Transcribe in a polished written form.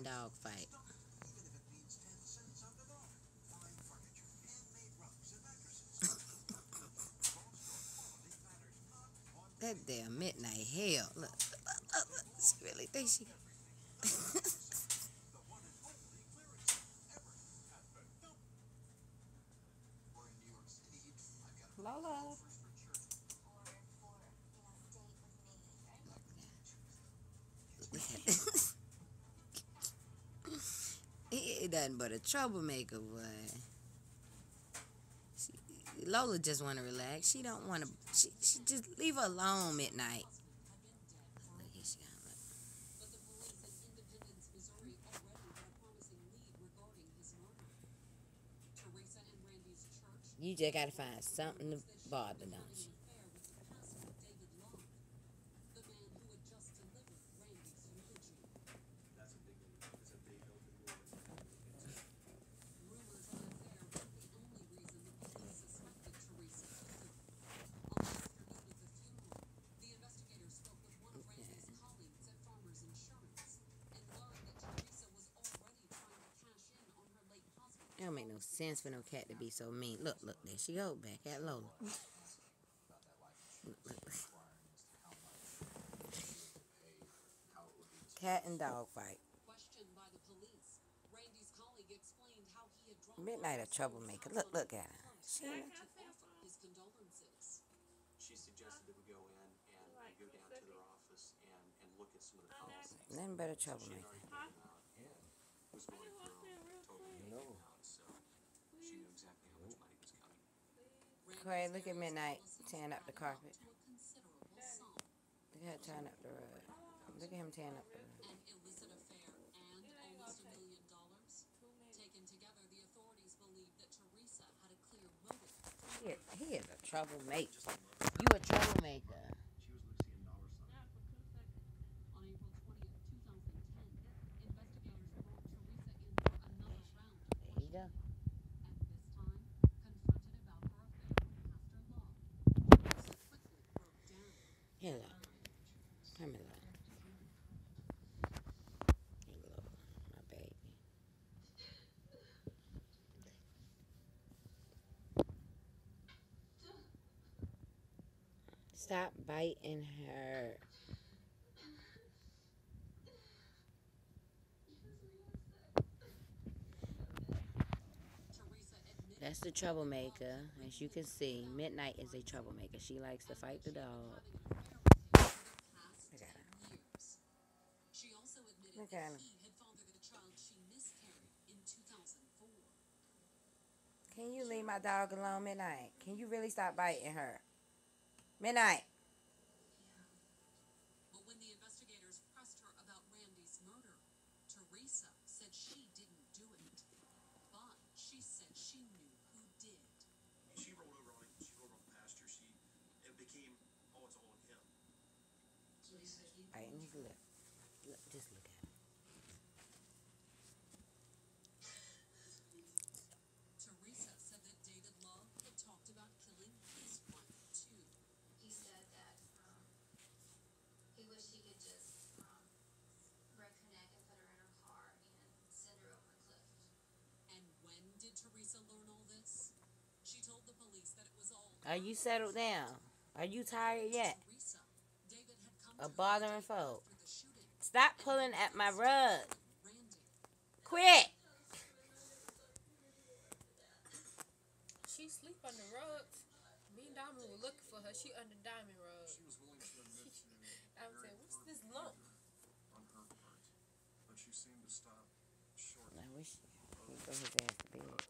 and dog fight. That damn midnight hell. Look, look. She really thinks she. Lola. He ain't nothing but a troublemaker, boy. Lola just want to relax. She don't want to. She just leave her alone midnight. You just gotta find something to bother, don't you? It don't make no sense for no cat to be so mean. Look, there she go, back at Lola. Look. Cat and dog fight. Midnight a troublemaker. Look at her. She suggested that we go in and go down to their office and look at some of the policies. Nothing but a troublemaker. Was going through totally no. So she knew exactly how much money was coming. Corey, look at Midnight tearing up the carpet. Look at her tearing up the rug. Look at him tearing up the rug. He is a troublemaker. You a troublemaker. There you go. Hello. Come here, hello, my baby. Stop biting her. That's the troublemaker. As you can see, Midnight is a troublemaker. She likes to fight the dog. Look at her. Can you leave my dog alone, Midnight? Can you really stop biting her? Midnight. But when the investigators pressed her about Randy's murder, Teresa said she didn't do it. But she said she knew who did. She rolled over on past her. It became, oh, it's all on him. Biting his lip. Just look at him. Teresa said that David Love had talked about killing his wife too. He said that he wished he could just break her neck and put her in her car and send her over a cliff. And when did Teresa learn all this? She told the police that it was all. Are you settled down? Are you tired yet? Teresa, David had come A to bothering folk. for the shooting. Stop pulling at my rug. Randy. Quit. She sleep on the rugs. Me and Diamond were looking for her. She under Diamond rug. She was willing to admit to I was saying, what's this lump? on her part, but she seemed to stop short. I wish he'd throw his ass to bed.